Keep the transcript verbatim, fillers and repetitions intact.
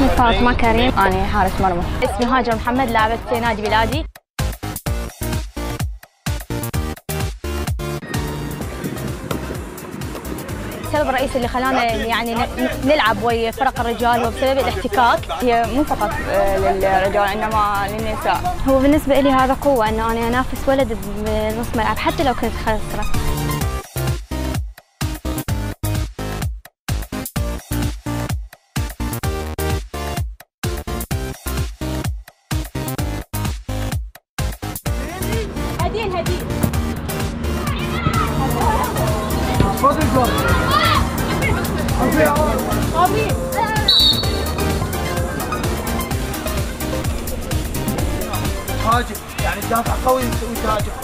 اسمي فاطمة كريم، أنا حارس مرمى. اسمي هاجر محمد، لاعبة نادي بلادي. السبب الرئيسي اللي خلانا يعني نلعب ويا فرق الرجال هو بسبب الاحتكاك، هي مو فقط للرجال انما للنساء. هو بالنسبة لي هذا قوة انه انا انافس ولد بنص ملعب حتى لو كنت خاسرة. هدين هدين هاجم يعني دافع قوي وتهاجم.